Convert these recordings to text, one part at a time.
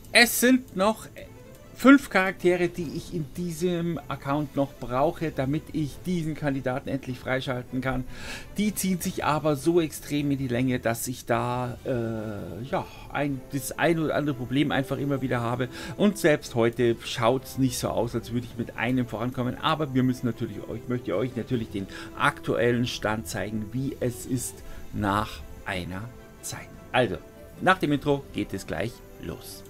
Es sind noch 5 Charaktere, die ich in diesem Account noch brauche, damit ich diesen Kandidaten endlich freischalten kann. Die ziehen sich aber so extrem in die Länge, dass ich da ja, das ein oder andere Problem einfach immer wieder habe. Und selbst heute schaut es nicht so aus, als würde ich mit einem vorankommen. Aber wir müssen natürlich ich möchte euch natürlich den aktuellen Stand zeigen, wie es ist nach einer Zeit. Also, nach dem Intro geht es gleich los.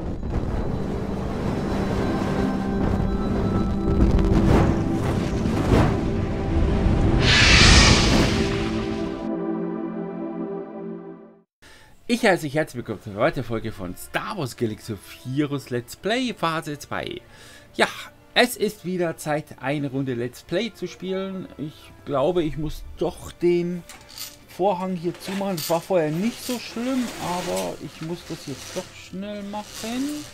Ich heiße euch herzlich willkommen zur weiteren Folge von Star Wars Galaxy of Heroes Let's Play Phase 2. Ja, es ist wieder Zeit, eine Runde Let's Play zu spielen. Ich glaube, ich muss doch den Vorhang hier zumachen. Das war vorher nicht so schlimm, aber ich muss das jetzt doch schnell machen.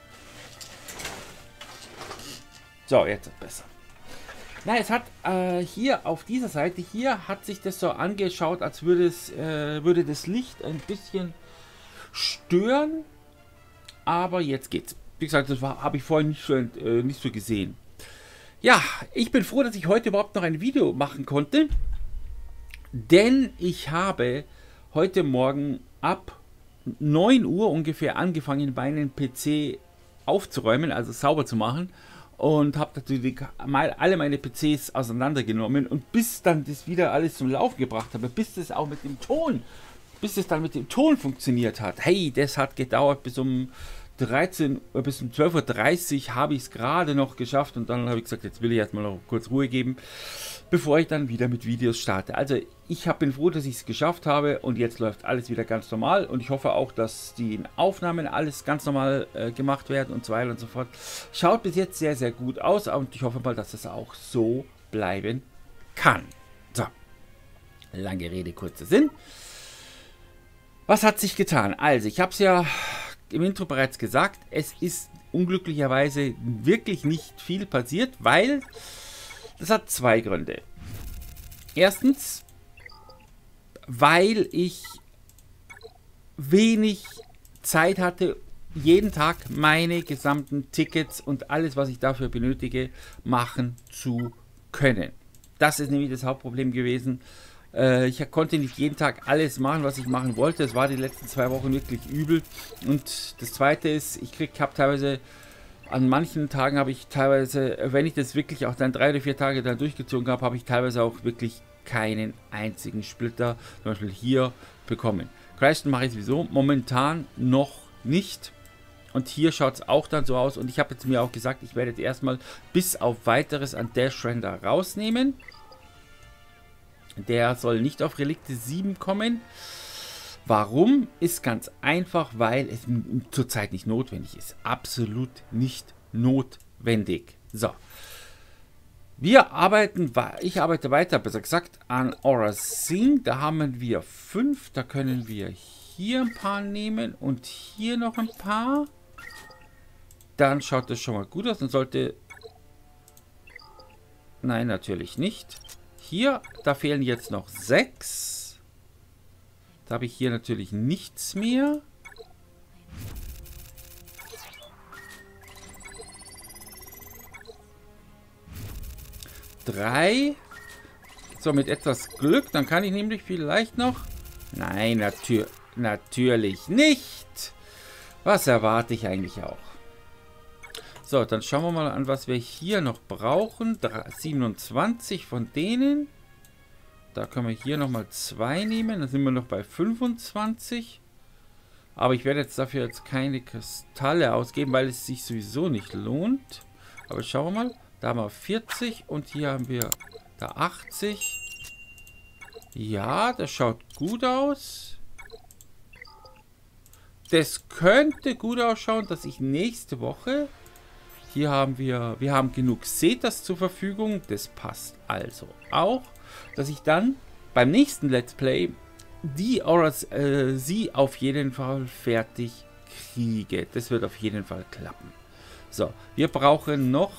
So, jetzt ist es besser. Na, es hat hier auf dieser Seite hier hat sich das so angeschaut, als würde das Licht ein bisschen stören. Aber jetzt geht's. Wie gesagt, das habe ich vorhin nicht so gesehen. Ja, ich bin froh, dass ich heute überhaupt noch ein Video machen konnte. Denn ich habe heute Morgen ab 9 Uhr ungefähr angefangen, meinen PC aufzuräumen, also sauber zu machen. Und habe natürlich mal alle meine PCs auseinandergenommen. Und bis dann das wieder alles zum Laufen gebracht habe, bis es dann mit dem Ton funktioniert hat. Hey, das hat gedauert bis um 12:30 Uhr habe ich es gerade noch geschafft. Und dann habe ich gesagt, jetzt will ich erstmal noch kurz Ruhe geben, bevor ich dann wieder mit Videos starte. Also ich bin froh, dass ich es geschafft habe und jetzt läuft alles wieder ganz normal und ich hoffe auch, dass die Aufnahmen alles ganz normal gemacht werden und so weiter und so fort. Schaut bis jetzt sehr, sehr gut aus und ich hoffe mal, dass es auch so bleiben kann. So, lange Rede, kurzer Sinn. Was hat sich getan? Also, ich habe es ja im Intro bereits gesagt, es ist unglücklicherweise wirklich nicht viel passiert, weil das hat zwei Gründe. Erstens, weil ich wenig Zeit hatte, jeden Tag meine gesamten Tickets und alles, was ich dafür benötige, machen zu können. Das ist nämlich das Hauptproblem gewesen. Ich konnte nicht jeden Tag alles machen, was ich machen wollte. Es war die letzten 2 Wochen wirklich übel. Und das Zweite ist, ich habe teilweise an manchen Tagen habe ich teilweise, wenn ich das wirklich auch dann 3 oder 4 Tage dann durchgezogen habe, habe ich teilweise auch wirklich keinen einzigen Splitter, zum Beispiel hier, bekommen. Crashton mache ich sowieso momentan noch nicht. Und hier schaut es auch dann so aus. Und ich habe jetzt mir auch gesagt, ich werde jetzt erstmal bis auf weiteres an Dash Render rausnehmen. Der soll nicht auf Relikte 7 kommen. Warum? Ist ganz einfach, weil es zurzeit nicht notwendig ist. Absolut nicht notwendig. So. Ich arbeite weiter, besser gesagt, an Aura Sing. Da haben wir 5. Da können wir hier ein paar nehmen und hier noch ein paar. Dann schaut das schon mal gut aus und sollte... Nein, natürlich nicht. Hier, da fehlen jetzt noch 6. Da habe ich hier natürlich nichts mehr. Drei. So, mit etwas Glück, dann kann ich nämlich vielleicht noch... Nein, natürlich nicht. Was erwarte ich eigentlich auch? So, dann schauen wir mal an, was wir hier noch brauchen. 27 von denen. Da können wir hier nochmal 2 nehmen. Dann sind wir noch bei 25. Aber ich werde jetzt dafür keine Kristalle ausgeben, weil es sich sowieso nicht lohnt. Aber schauen wir mal. Da haben wir 40 und hier haben wir da 80. Ja, das schaut gut aus. Das könnte gut ausschauen, dass ich nächste Woche... Hier haben wir haben genug Setas zur Verfügung. Das passt also auch. Dass ich dann beim nächsten Let's Play die Auras, sie auf jeden Fall fertig kriege. Das wird auf jeden Fall klappen. So, wir brauchen noch...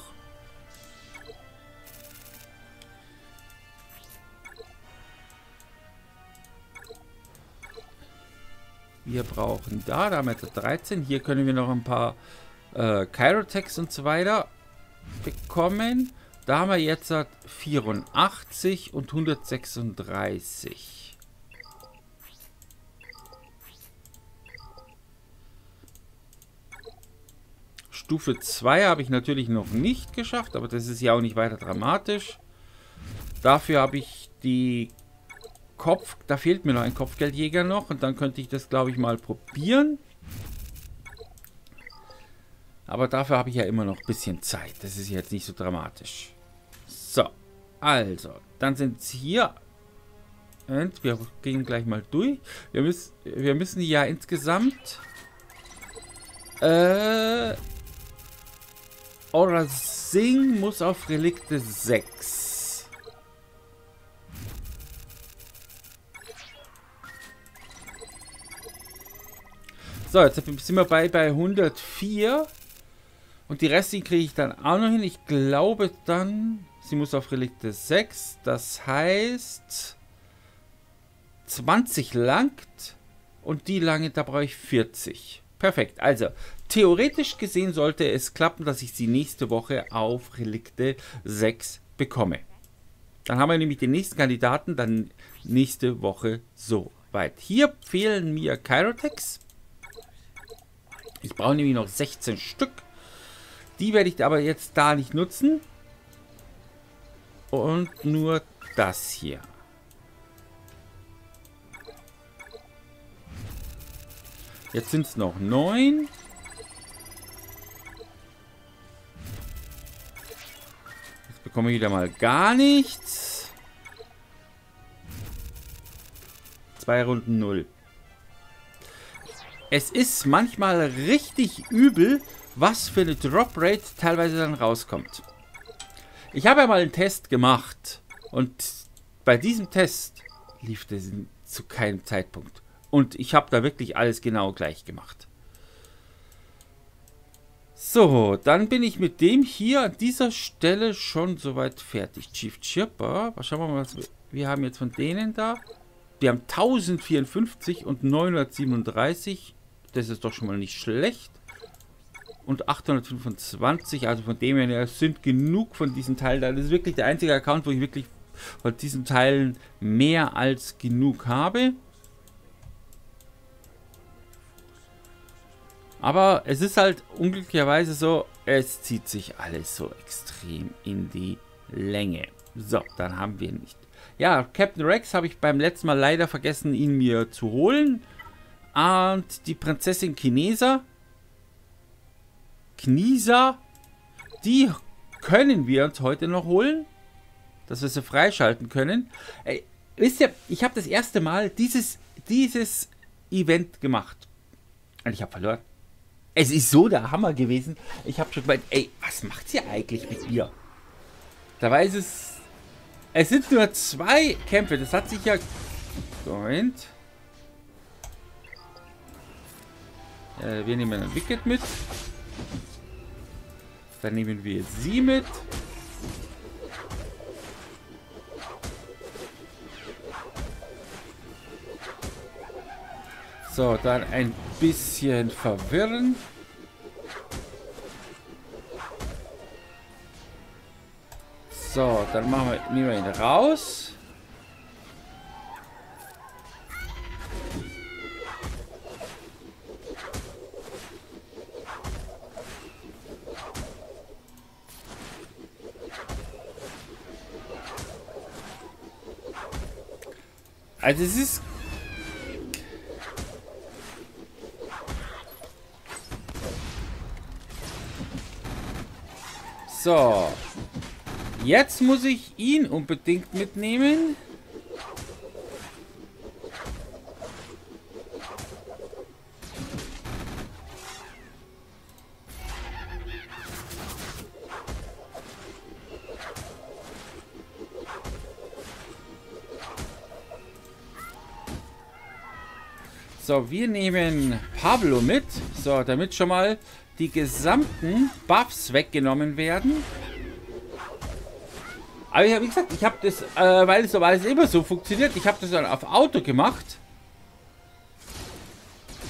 Wir brauchen da haben wir jetzt 13. Hier können wir noch ein paar Chirotex und so weiter bekommen. Da haben wir jetzt 84 und 136. Stufe 2 habe ich natürlich noch nicht geschafft, aber das ist ja auch nicht weiter dramatisch. Dafür habe ich die da fehlt mir noch ein Kopfgeldjäger noch und dann könnte ich das, glaube ich, mal probieren. Aber dafür habe ich ja immer noch ein bisschen Zeit. Das ist jetzt nicht so dramatisch. So, also, dann sind es hier. Und wir gehen gleich mal durch. Wir müssen ja insgesamt Aura Sing muss auf Relikte 6. So, jetzt sind wir bei 104. Und die restlichen kriege ich dann auch noch hin. Ich glaube dann, sie muss auf Relikte 6. Das heißt, 20 langt. Und die lange, da brauche ich 40. Perfekt. Also, theoretisch gesehen sollte es klappen, dass ich sie nächste Woche auf Relikte 6 bekomme. Dann haben wir nämlich den nächsten Kandidaten dann nächste Woche so weit. Hier fehlen mir Chirotex. Ich brauche nämlich noch 16 Stück. Die werde ich aber jetzt da nicht nutzen. Und nur das hier. Jetzt sind es noch 9. Jetzt bekomme ich wieder mal gar nichts. 2 Runden 0. Es ist manchmal richtig übel, was für eine Drop Rate teilweise dann rauskommt. Ich habe ja mal einen Test gemacht und bei diesem Test lief das zu keinem Zeitpunkt. Und ich habe da wirklich alles genau gleich gemacht. So, dann bin ich mit dem hier an dieser Stelle schon soweit fertig. Chief Chipper, schauen wir mal, was wir haben jetzt von denen da. Wir haben 1054 und 937. Das ist doch schon mal nicht schlecht. Und 825, also von dem her sind genug von diesen Teilen da. Das ist wirklich der einzige Account, wo ich wirklich von diesen Teilen mehr als genug habe. Aber es ist halt unglücklicherweise so, es zieht sich alles so extrem in die Länge. So, dann haben wir nicht. Ja, Captain Rex habe ich beim letzten Mal leider vergessen, ihn mir zu holen. Und die Prinzessin Knisa, die können wir uns heute noch holen, dass wir sie freischalten können. Wisst ihr, ich habe das erste Mal dieses Event gemacht und ich habe verloren. Es ist so der Hammer gewesen. Ich habe schon gemeint, ey, was macht sie eigentlich mit mir? Dabei ist es sind nur 2 Kämpfe. Das hat sich ja... Moment. Wir nehmen ein Wicket mit. Dann nehmen wir sie mit. So, dann ein bisschen verwirren. So, dann nehmen wir ihn raus. Also es ist... So. Jetzt muss ich ihn unbedingt mitnehmen. So, wir nehmen Pablo mit. So, damit schon mal die gesamten Buffs weggenommen werden. Aber wie gesagt, ich habe das, weil es immer so funktioniert, ich habe das dann auf Auto gemacht.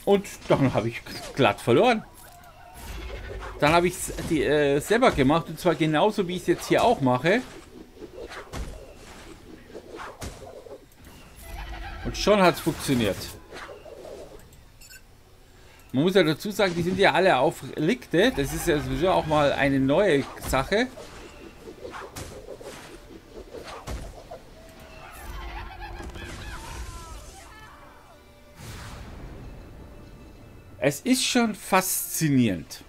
Und dann habe ich glatt verloren. Dann habe ich es selber gemacht. Und zwar genauso, wie ich es jetzt hier auch mache. Und schon hat es funktioniert. Man muss ja dazu sagen, die sind ja alle auf Relikte. Das ist ja sowieso auch mal eine neue Sache. Es ist schon faszinierend.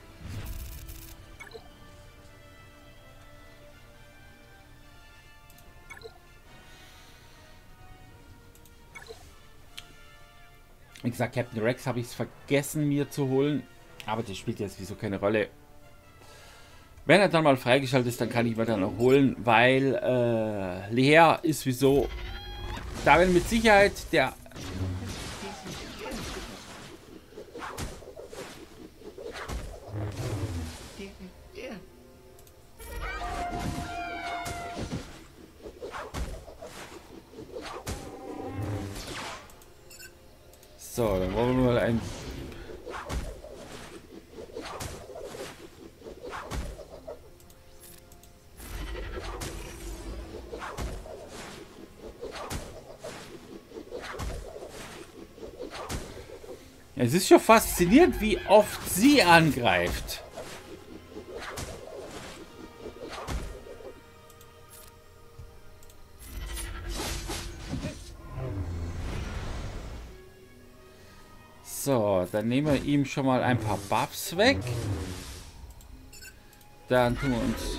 Wie gesagt, Captain Rex habe ich es vergessen mir zu holen. Aber das spielt jetzt wieso keine Rolle. Wenn er dann mal freigeschaltet ist, dann kann ich mir dann auch holen. Weil Lea ist wieso... Da werden mit Sicherheit der... So, dann wollen wir mal ein... Es ist schon faszinierend, wie oft sie angreift. So, dann nehmen wir ihm schon mal ein paar Buffs weg. Dann tun wir uns...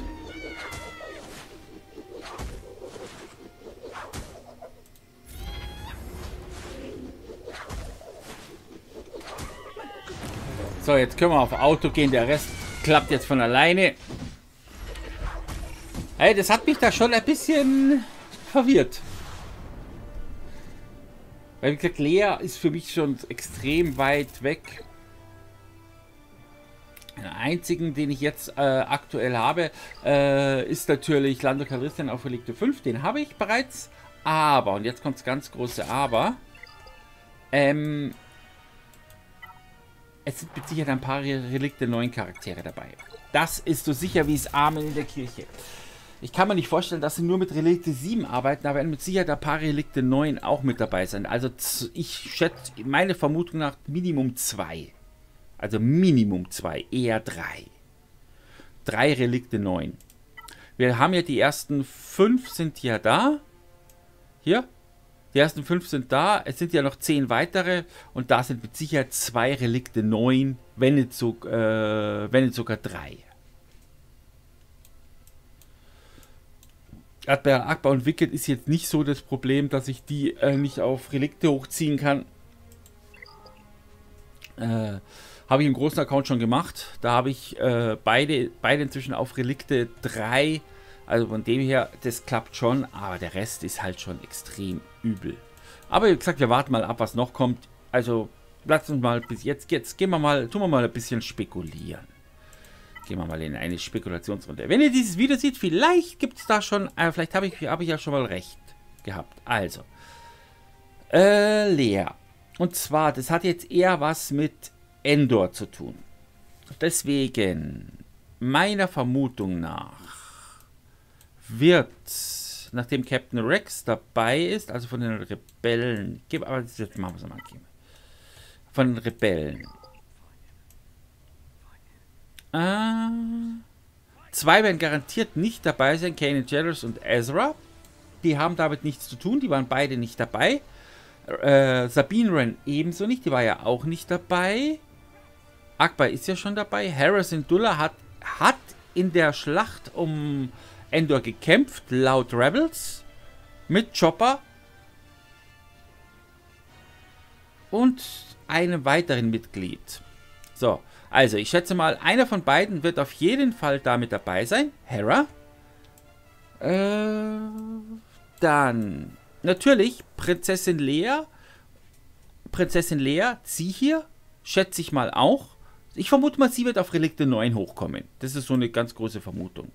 So, jetzt können wir auf Auto gehen. Der Rest klappt jetzt von alleine. Hey, das hat mich da schon ein bisschen verwirrt. Weil, wie gesagt, Lea ist für mich schon extrem weit weg. Den einzigen, den ich jetzt aktuell habe, ist natürlich Lando Calrissian auf Relikte 5. Den habe ich bereits. Aber, und jetzt kommt das ganz große Aber, es sind mit Sicherheit ein paar Relikte 9 Charaktere dabei. Das ist so sicher wie es Amen in der Kirche. Ich kann mir nicht vorstellen, dass sie nur mit Relikte 7 arbeiten, aber werden mit Sicherheit ein paar Relikte 9 auch mit dabei sein. Also ich schätze, meine Vermutung nach Minimum 2. Also Minimum 2, eher 3. 3 Relikte 9. Wir haben ja die ersten 5 sind ja da. Hier. Die ersten 5 sind da. Es sind ja noch 10 weitere. Und da sind mit Sicherheit 2 Relikte 9, wenn nicht sogar 3. Admiral Akbar und Wicket ist jetzt nicht so das Problem, dass ich die nicht auf Relikte hochziehen kann. Habe ich im großen Account schon gemacht. Da habe ich beide inzwischen auf Relikte 3. Also von dem her, das klappt schon. Aber der Rest ist halt schon extrem übel. Aber wie gesagt, wir warten mal ab, was noch kommt. Also lasst uns mal bis jetzt tun wir mal ein bisschen spekulieren. Gehen wir mal in eine Spekulationsrunde. Wenn ihr dieses Video seht, vielleicht gibt es da schon, vielleicht habe ich ja schon mal recht gehabt. Also, Lea. Und zwar, das hat jetzt eher was mit Endor zu tun. Deswegen, meiner Vermutung nach, wird, nachdem Captain Rex dabei ist, also von den Rebellen, aber das machen wir es mal. Von den Rebellen. 2 werden garantiert nicht dabei sein, Kanan Jarrus und Ezra. Die haben damit nichts zu tun, die waren beide nicht dabei. Sabine Wren ebenso nicht, die war ja auch nicht dabei. Akbar ist ja schon dabei. Hera Syndulla hat in der Schlacht um Endor gekämpft, laut Rebels, mit Chopper und einem weiteren Mitglied. So, also ich schätze mal, einer von beiden wird auf jeden Fall damit dabei sein. Hera. Dann natürlich Prinzessin Lea. Prinzessin Lea, sie hier, schätze ich mal auch. Ich vermute mal, sie wird auf Relikte 9 hochkommen. Das ist so eine ganz große Vermutung.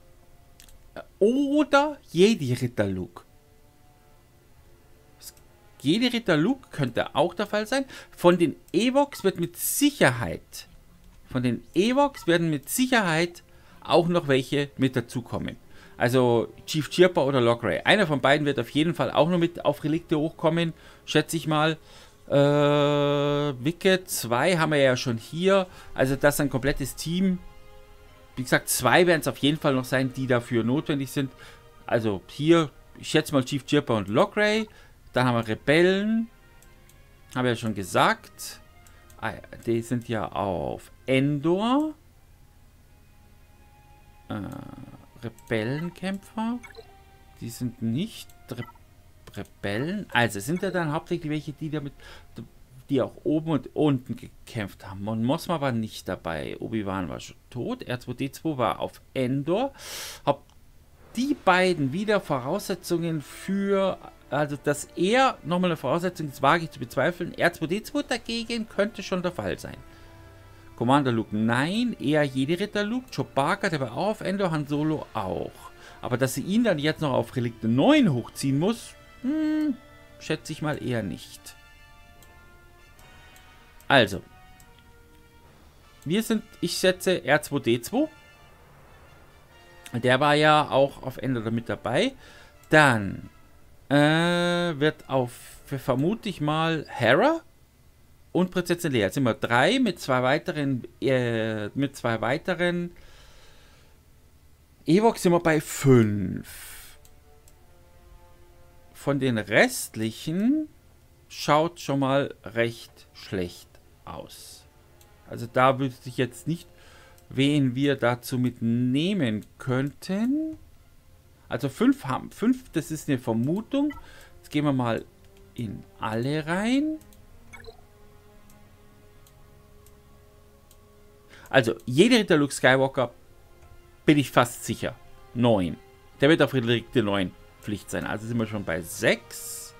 Oder Jedi-Ritter Luke. Jedi Ritter Luke könnte auch der Fall sein. Von den Ewoks wird mit Sicherheit, auch noch welche mit dazukommen. Also Chief Chirpa oder Logray. Einer von beiden wird auf jeden Fall auch noch mit auf Relikte hochkommen, schätze ich mal. Wicket 2 haben wir ja schon hier. Also das ist ein komplettes Team. Wie gesagt, 2 werden es auf jeden Fall noch sein, die dafür notwendig sind. Also hier, ich schätze mal Chief Chirpa und Logray. Dann haben wir Rebellen. Habe ja schon gesagt. Die sind ja auf Endor. Rebellenkämpfer. Die sind nicht Rebellen. Also sind ja dann hauptsächlich welche, die auch oben und unten gekämpft haben. Mon Mothma war nicht dabei. Obi-Wan war schon tot. R2D2 war auf Endor. Ob die beiden wieder Voraussetzungen für, also dass er nochmal eine Voraussetzung ist, wage ich zu bezweifeln. R2D2 dagegen könnte schon der Fall sein. Commander Luke, nein. Eher Jedi Ritter Luke. Chewbacca, der war auch auf Endor. Han Solo auch. Aber dass sie ihn dann jetzt noch auf Relikte 9 hochziehen muss, schätze ich mal eher nicht. Also. Ich schätze R2D2. Der war ja auch auf Endor mit dabei. Dann wird vermute ich mal Hera und Prinzessin Leia. Jetzt sind wir 3 mit zwei weiteren Ewoks sind wir bei 5. Von den restlichen schaut schon mal recht schlecht aus. Also da wüsste ich jetzt nicht, wen wir dazu mitnehmen könnten. Also 5 haben 5, das ist eine Vermutung. Jetzt gehen wir mal in alle rein. Also jeder Ritter Luke Skywalker bin ich fast sicher. 9. Der wird auf Relikte 9 Pflicht sein. Also sind wir schon bei 6.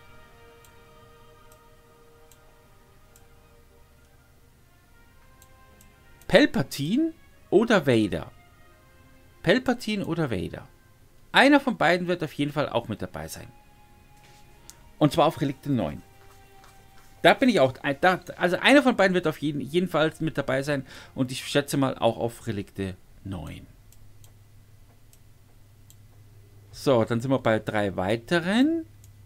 Palpatine oder Vader? Palpatine oder Vader? Einer von beiden wird auf jeden Fall auch mit dabei sein. Und zwar auf Relikte 9. Da bin ich auch. Also einer von beiden wird auf jeden Fall mit dabei sein. Und ich schätze mal auch auf Relikte 9. So, dann sind wir bei 3 weiteren.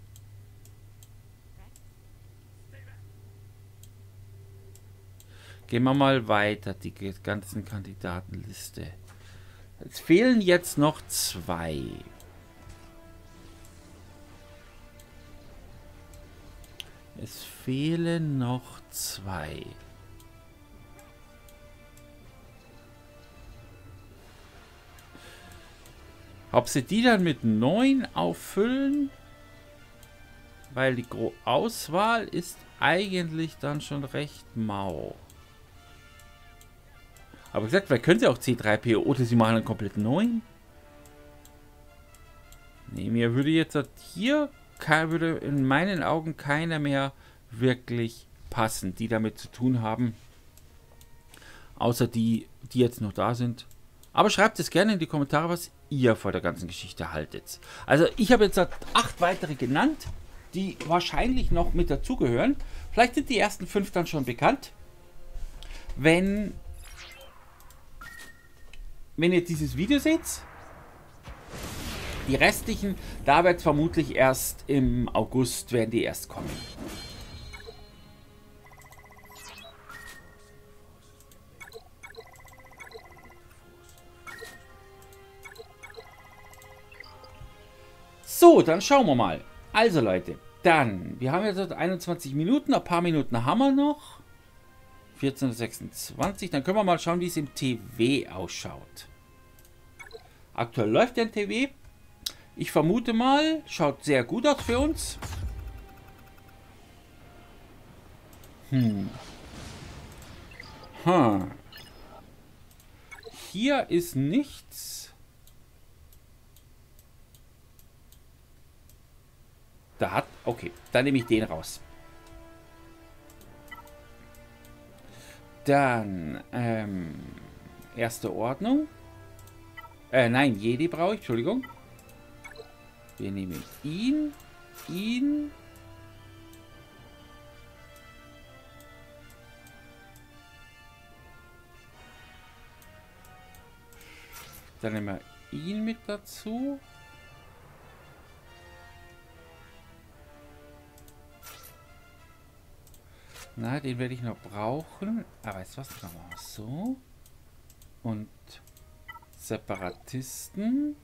Gehen wir mal weiter, die ganzen Kandidatenliste. Es fehlen jetzt noch 2. Es fehlen noch 2. Ob sie die dann mit 9 auffüllen? Weil die Auswahl ist eigentlich dann schon recht mau. Aber wie gesagt, vielleicht können sie auch C3PO oder sie machen einen komplett neuen. Nee, mir würde jetzt hier würde in meinen Augen keiner mehr wirklich passen, die damit zu tun haben. Außer die jetzt noch da sind. Aber schreibt es gerne in die Kommentare, was ihr vor der ganzen Geschichte haltet. Also ich habe jetzt 8 weitere genannt, die wahrscheinlich noch mit dazugehören. Vielleicht sind die ersten 5 dann schon bekannt. Wenn ihr dieses Video seht, die restlichen, da wird es vermutlich erst im August, werden die erst kommen. So, dann schauen wir mal. Also Leute, dann, wir haben jetzt 21 Minuten, ein paar Minuten haben wir noch. 14:26, dann können wir mal schauen, wie es im TW ausschaut. Aktuell läuft der TW. Ich vermute mal, schaut sehr gut aus für uns. Hier ist nichts. Da hat, okay, dann nehme ich den raus. Dann, erste Ordnung. Nein, Jedi brauche ich, Entschuldigung. Wir nehmen ihn Dann nehmen wir ihn mit dazu. Na, den werde ich noch brauchen. Aber jetzt was machen wir so. Und Separatisten.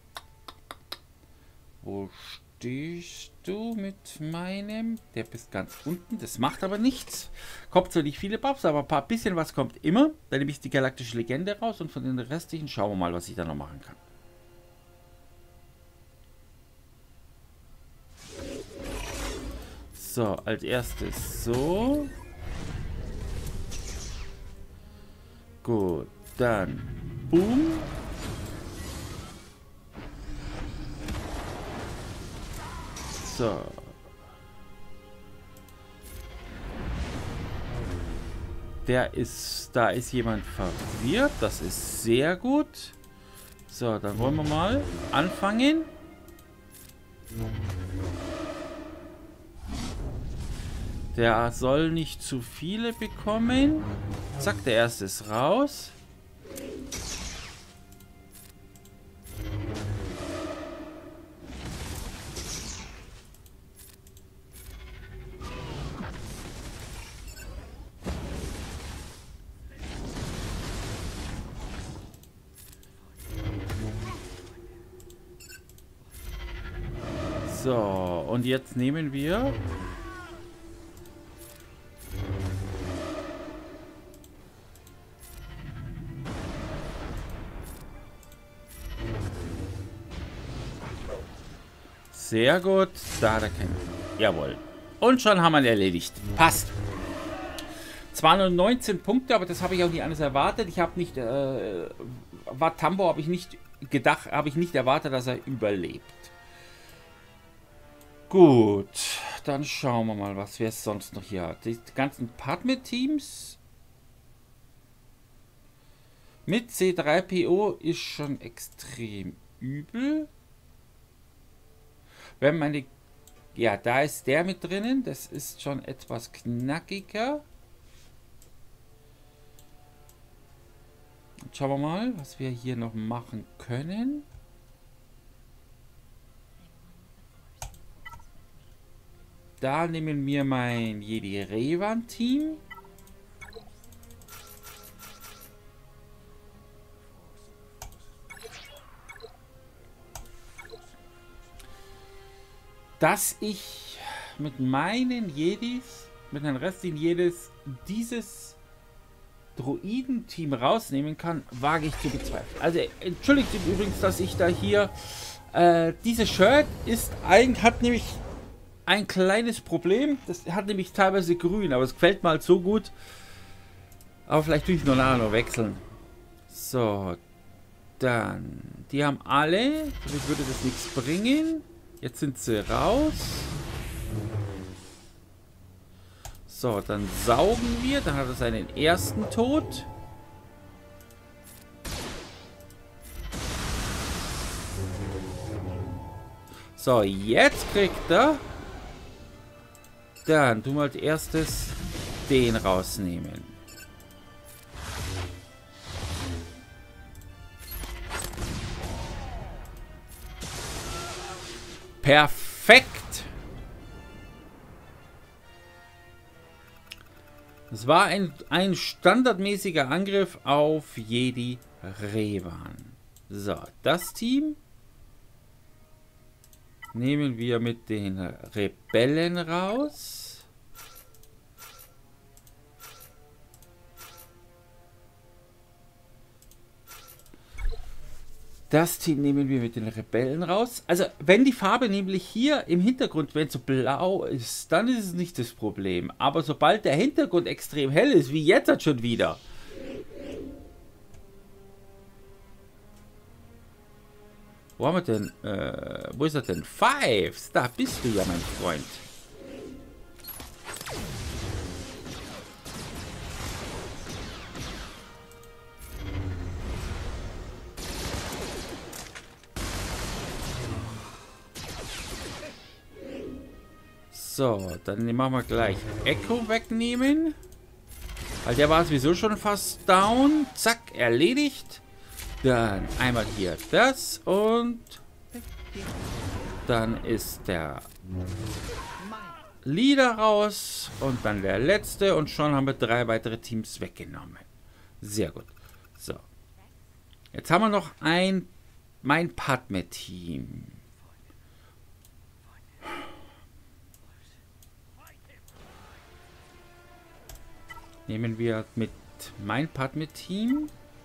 Wo stehst du mit meinem? Der bist ganz unten. Das macht aber nichts. Kommt zwar nicht viele Buffs, aber ein paar bisschen was kommt immer. Dann nehme ich die galaktische Legende raus und von den restlichen schauen wir mal, was ich da noch machen kann. So, als erstes so. Gut, dann boom. So. Da ist jemand verwirrt. Das ist sehr gut. So, dann wollen wir mal anfangen. Der soll nicht zu viele bekommen. Zack, der erste ist raus. So, und jetzt nehmen wir... Sehr gut. Da hat er keinen... Jawohl. Und schon haben wir ihn erledigt. Passt. Zwar nur 19 Punkte, aber das habe ich auch nicht anders erwartet. Ich habe nicht... Watambo habe ich nicht gedacht, habe ich nicht erwartet, dass er überlebt. Gut, dann schauen wir mal, was wir sonst noch hier hat. Die ganzen Partner-Teams mit C3PO ist schon extrem übel. Wenn meine... Ja, da ist der mit drinnen. Das ist schon etwas knackiger. Und schauen wir mal, was wir hier noch machen können. Da nehmen wir mein Jedi Revan Team. Dass ich mit meinen Jedis, mit den restlichen Jedis, dieses Droiden-Team rausnehmen kann, wage ich zu bezweifeln. Also entschuldigt übrigens, dass ich da hier... dieses Shirt hat nämlich ein kleines Problem. Das hat nämlich teilweise grün, aber es gefällt mir halt so gut. Aber vielleicht tue ich noch nachher noch wechseln. So, dann... Die haben alle... Damit würde das nichts bringen. Jetzt sind sie raus. So, dann saugen wir. Dann hat er seinen ersten Tod. So, jetzt kriegt er... Dann tun wir als erstes den rausnehmen. Perfekt. Das war ein standardmäßiger Angriff auf Jedi Revan. So, das Team nehmen wir mit den Rebellen raus. Das Team nehmen wir mit den Rebellen raus. Also, wenn die Farbe nämlich hier im Hintergrund, wenn es so blau ist, dann ist es nicht das Problem. Aber sobald der Hintergrund extrem hell ist, wie jetzt halt schon wieder. Wo haben wir denn? Wo ist er denn? Fives! Da bist du ja, mein Freund. So, dann machen wir gleich Echo wegnehmen. Weil der war sowieso schon fast down. Zack, erledigt. Dann einmal hier das und dann ist der Leader raus und dann der letzte und schon haben wir 3 weitere Teams weggenommen. Sehr gut. So. Jetzt haben wir noch mein Padme-Team. Nehmen wir mit mein Padme-Team.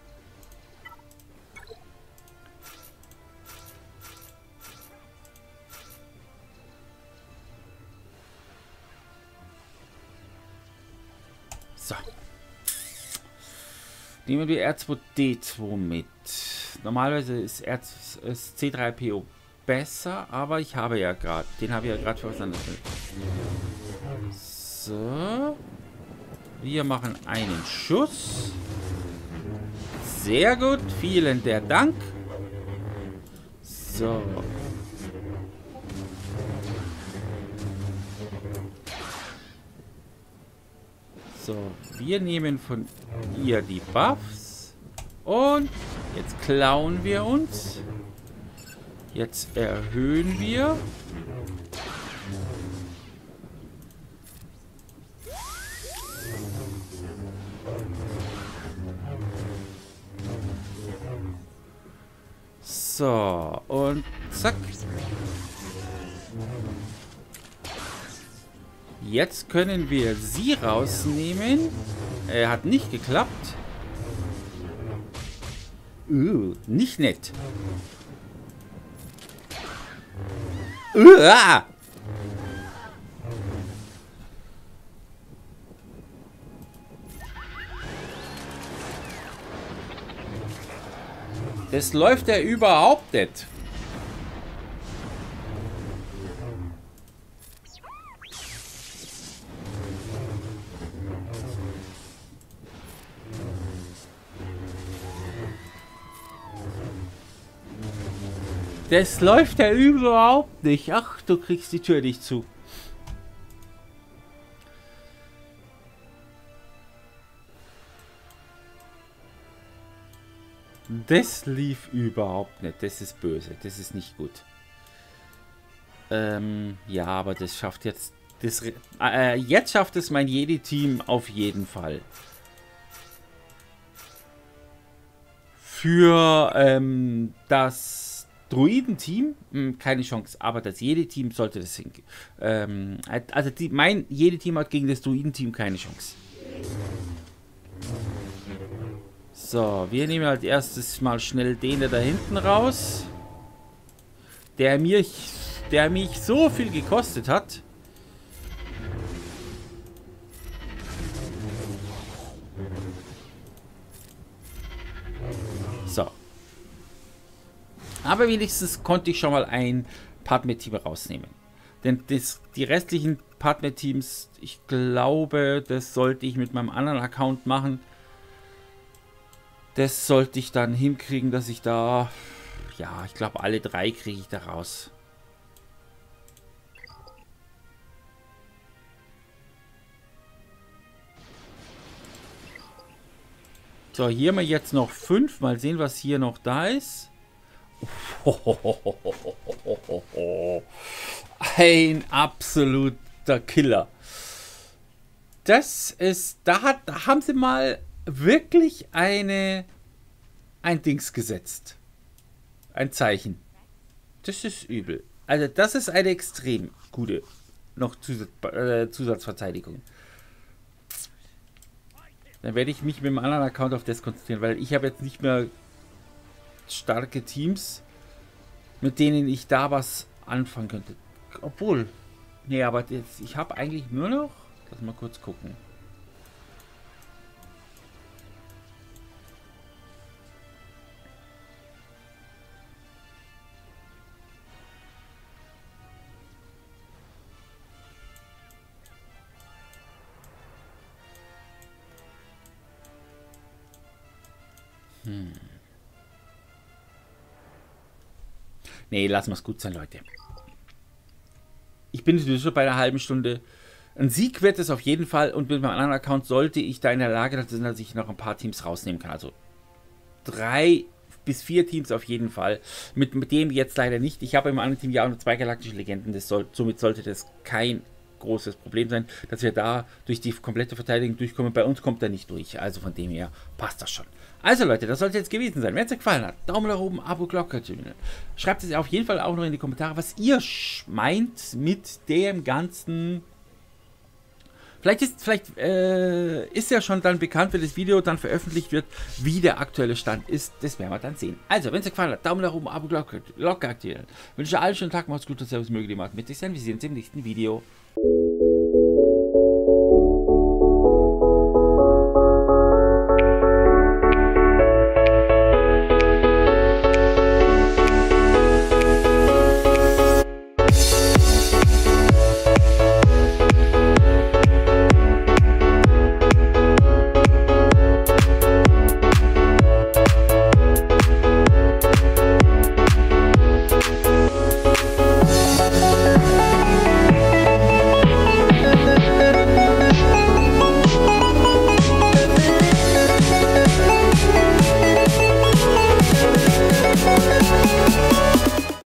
So. Nehmen wir R2D2 mit. Normalerweise ist C3PO besser, aber ich habe ja gerade, den habe ich ja gerade für was anderes. So. Wir machen einen Schuss. Sehr gut, vielen der Dank. So. So, wir nehmen von ihr die Buffs. Und jetzt klauen wir uns. Jetzt erhöhen wir. So, und zack. Jetzt können wir sie rausnehmen. Hat nicht geklappt. Nicht nett. Ah! Das läuft ja überhaupt nicht. Das läuft ja überhaupt nicht. Ach, du kriegst die Tür nicht zu. Das lief überhaupt nicht. Das ist böse. Das ist nicht gut. Ja, aber das schafft jetzt... jetzt schafft es mein Jedi-Team auf jeden Fall. Für das Druiden-Team keine Chance, aber das Jedi-Team sollte das hinkriegen. Also mein Jedi-Team hat gegen das Druiden-Team keine Chance. So, wir nehmen als erstes mal schnell den da hinten raus. Der mich so viel gekostet hat. So. Aber wenigstens konnte ich schon mal ein Padme-Team rausnehmen. Denn die restlichen Padme-Teams, ich glaube, das sollte ich mit meinem anderen Account machen. Das sollte ich dann hinkriegen, dass ich da... Ja, ich glaube, alle 3 kriege ich da raus. So, hier haben wir jetzt noch 5. Mal sehen, was hier noch da ist. Ein absoluter Killer. Das ist... Da haben sie mal wirklich ein Dings gesetzt. Ein Zeichen. Das ist übel. Also das ist eine extrem gute noch Zusatzverteidigung. Dann werde ich mich mit dem anderen Account auf das konzentrieren, weil ich habe jetzt nicht mehr starke Teams, mit denen ich da was anfangen könnte. Obwohl, nee, aber jetzt, ich habe eigentlich nur noch, lass mal kurz gucken. Nee, lassen wir es gut sein, Leute. Ich bin sowieso bei einer halben Stunde. Ein Sieg wird es auf jeden Fall und mit meinem anderen Account sollte ich da in der Lage sein, dass ich noch ein paar Teams rausnehmen kann. Also 3 bis 4 Teams auf jeden Fall. Mit dem jetzt leider nicht. Ich habe im anderen Team ja auch noch 2 galaktische Legenden. Somit sollte das kein großes Problem sein, dass wir da durch die komplette Verteidigung durchkommen. Bei uns kommt er nicht durch. Also von dem her passt das schon. Also Leute, das sollte jetzt gewesen sein. Wenn es euch gefallen hat, Daumen nach oben, Abo, Glocke. Schreibt es auf jeden Fall auch noch in die Kommentare, was ihr meint mit dem ganzen... Vielleicht ist ja schon dann bekannt, wenn das Video dann veröffentlicht wird, wie der aktuelle Stand ist. Das werden wir dann sehen. Also, wenn es euch gefallen hat, Daumen nach oben, Abo, Glocke aktivieren. Ich wünsche allen einen schönen Tag, macht's gut und servus, möge die Macht mit sich sein. Wir sehen uns im nächsten Video.